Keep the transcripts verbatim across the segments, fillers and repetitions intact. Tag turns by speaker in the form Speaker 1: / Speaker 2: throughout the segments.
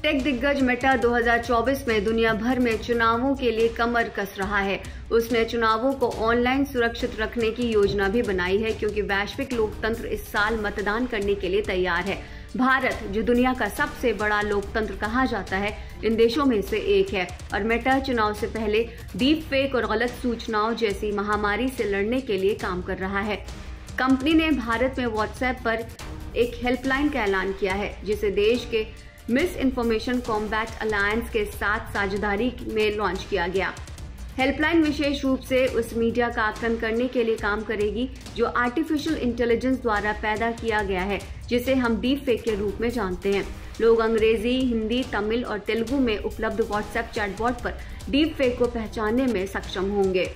Speaker 1: Take दिग्गज Meta दो हज़ार चौबीस में दुनिया भर में चुनावों के लिए कमर कस रहा है। उसने चुनावों को ऑनलाइन सुरक्षित रखने की योजना भी बनाई है, क्योंकि वैश्विक लोकतंत्र इस साल मतदान करने के लिए तैयार है। भारत, जो दुनिया का सबसे बड़ा लोकतंत्र कहा जाता है, इन देशों में से एक है और मेटा चुनाव से पहले डीप फेक और गलत सूचनाओं जैसी महामारी से लड़ने के लिए काम कर रहा है। कंपनी ने भारत में व्हाट्सएप पर एक हेल्पलाइन का ऐलान किया है, जिसे देश के मिस इन्फॉर्मेशन कॉम्बैट अलायंस के साथ साझेदारी में लॉन्च किया गया। हेल्पलाइन विशेष रूप से उस मीडिया का आकलन करने के लिए काम करेगी जो आर्टिफिशियल इंटेलिजेंस द्वारा पैदा किया गया है, जिसे हम डीप फेक के रूप में जानते हैं। लोग अंग्रेजी, हिंदी, तमिल और तेलुगु में उपलब्ध व्हाट्सएप चैटबॉट पर डीप फेक को पहचानने में सक्षम होंगे।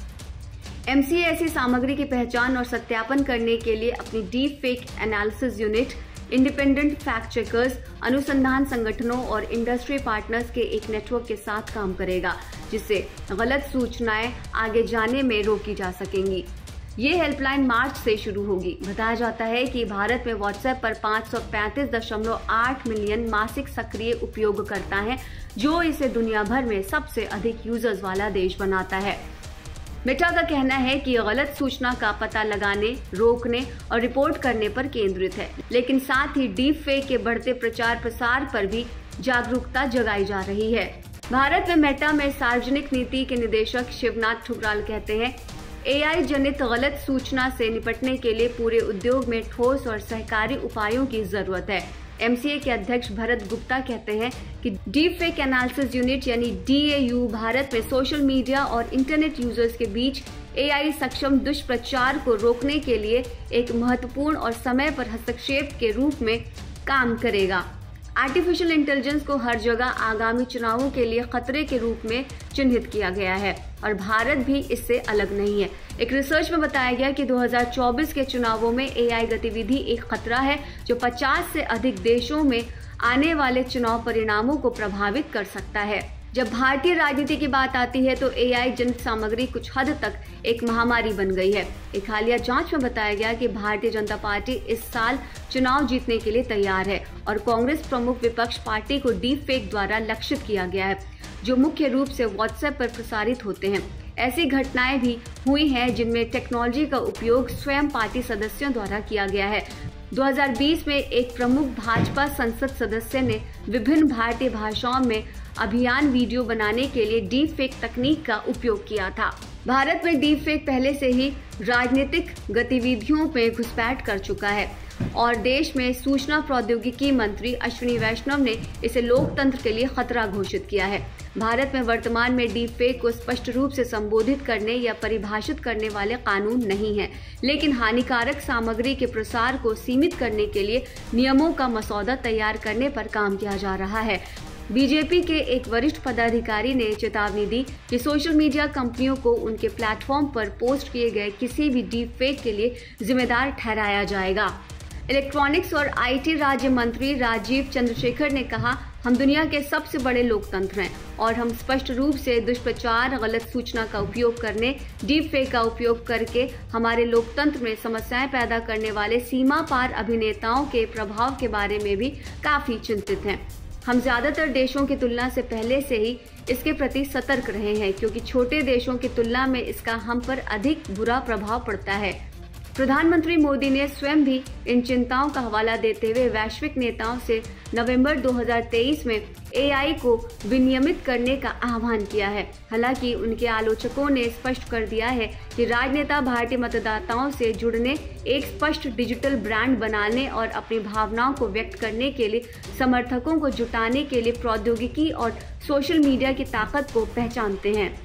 Speaker 1: एमसीए ऐसी सामग्री की पहचान और सत्यापन करने के लिए अपनी deepfake analysis unit, independent fact checkers, अनुसंधान संगठनों और इंडस्ट्री पार्टनर्स के एक नेटवर्क के साथ काम करेगा, जिससे गलत सूचनाएं आगे जाने में रोकी जा सकेंगी। ये हेल्पलाइन मार्च से शुरू होगी। बताया जाता है कि भारत में व्हाट्सएप पर पाँच सौ पैंतीस दशमलव आठ मिलियन मासिक सक्रिय उपयोगकर्ता हैं, जो इसे दुनिया भर में सबसे अधिक यूजर्स वाला देश बनाता है। मेटा का कहना है कि गलत सूचना का पता लगाने, रोकने और रिपोर्ट करने पर केंद्रित है, लेकिन साथ ही डीप फेक के बढ़ते प्रचार प्रसार पर भी जागरूकता जगाई जा रही है। भारत में मेटा में सार्वजनिक नीति के निदेशक शिवनाथ ठुकराल कहते हैं, एआई जनित गलत सूचना से निपटने के लिए पूरे उद्योग में ठोस और सहकारी उपायों की जरूरत है। एमसीए के अध्यक्ष भरत गुप्ता कहते हैं कि डीप फेक एनालिसिस यूनिट यानी डीएयू भारत में सोशल मीडिया और इंटरनेट यूजर्स के बीच एआई सक्षम दुष्प्रचार को रोकने के लिए एक महत्वपूर्ण और समय पर हस्तक्षेप के रूप में काम करेगा। आर्टिफिशियल इंटेलिजेंस को हर जगह आगामी चुनावों के लिए खतरे के रूप में चिन्हित किया गया है और भारत भी इससे अलग नहीं है। एक रिसर्च में बताया गया कि दो हज़ार चौबीस के चुनावों में एआई गतिविधि एक खतरा है, जो पचास से अधिक देशों में आने वाले चुनाव परिणामों को प्रभावित कर सकता है। जब भारतीय राजनीति की बात आती है तो एआई जनित सामग्री कुछ हद तक एक महामारी बन गई है। एक हालिया जांच में बताया गया कि भारतीय जनता पार्टी इस साल चुनाव जीतने के लिए तैयार है और कांग्रेस प्रमुख विपक्ष पार्टी को डीप फेक द्वारा लक्षित किया गया है, जो मुख्य रूप से व्हाट्सएप पर प्रसारित होते हैं। ऐसी घटनाएं भी हुई हैं जिनमें टेक्नोलॉजी का उपयोग स्वयं पार्टी सदस्यों द्वारा किया गया है। दो हज़ार बीस में एक प्रमुख भाजपा संसद सदस्य ने विभिन्न भारतीय भाषाओं में अभियान वीडियो बनाने के लिए डीप फेक तकनीक का उपयोग किया था। भारत में डीप फेक पहले से ही राजनीतिक गतिविधियों में घुसपैठ कर चुका है और देश में सूचना प्रौद्योगिकी मंत्री अश्विनी वैष्णव ने इसे लोकतंत्र के लिए खतरा घोषित किया है। भारत में वर्तमान में डीप फेक को स्पष्ट रूप से संबोधित करने या परिभाषित करने वाले कानून नहीं है, लेकिन हानिकारक सामग्री के प्रसार को सीमित करने के लिए नियमों का मसौदा तैयार करने पर काम किया जा रहा है। बीजेपी के एक वरिष्ठ पदाधिकारी ने चेतावनी दी कि सोशल मीडिया कंपनियों को उनके प्लेटफॉर्म पर पोस्ट किए गए किसी भी डीप फेक के लिए जिम्मेदार ठहराया जाएगा। इलेक्ट्रॉनिक्स और आईटी राज्य मंत्री राजीव चंद्रशेखर ने कहा, हम दुनिया के सबसे बड़े लोकतंत्र हैं और हम स्पष्ट रूप से दुष्प्रचार, गलत सूचना का उपयोग करने, डीप फेक का उपयोग करके हमारे लोकतंत्र में समस्याएं पैदा करने वाले सीमा पार अभिनेताओं के प्रभाव के बारे में भी काफी चिंतित हैं। हम ज्यादातर देशों की तुलना से पहले से ही इसके प्रति सतर्क रहे हैं, क्योंकि छोटे देशों की तुलना में इसका हम पर अधिक बुरा प्रभाव पड़ता है। प्रधानमंत्री मोदी ने स्वयं भी इन चिंताओं का हवाला देते हुए वैश्विक नेताओं से नवंबर दो हज़ार तेईस में एआई को विनियमित करने का आह्वान किया है। हालांकि उनके आलोचकों ने स्पष्ट कर दिया है कि राजनेता भारतीय मतदाताओं से जुड़ने, एक स्पष्ट डिजिटल ब्रांड बनाने और अपनी भावनाओं को व्यक्त करने के लिए समर्थकों को जुटाने के लिए प्रौद्योगिकी और सोशल मीडिया की ताकत को पहचानते हैं।